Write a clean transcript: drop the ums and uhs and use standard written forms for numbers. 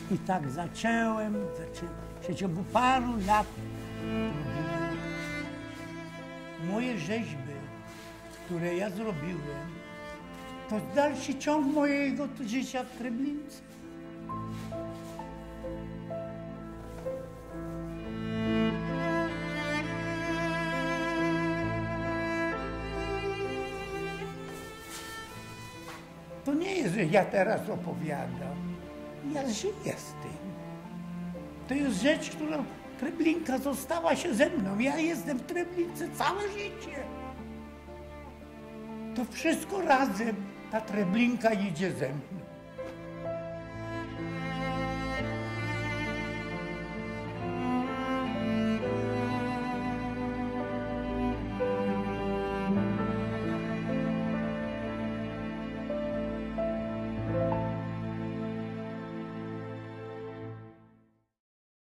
I tak zacząłem w przeciągu paru lat. Moje rzeźby, które ja zrobiłem, to dalszy ciąg mojego życia w Treblince. To nie jest, że ja teraz opowiadam. Ja żyję z tym. To jest rzecz, która Treblinka została się ze mną. Ja jestem w Treblince całe życie. To wszystko razem, ta Treblinka idzie ze mną.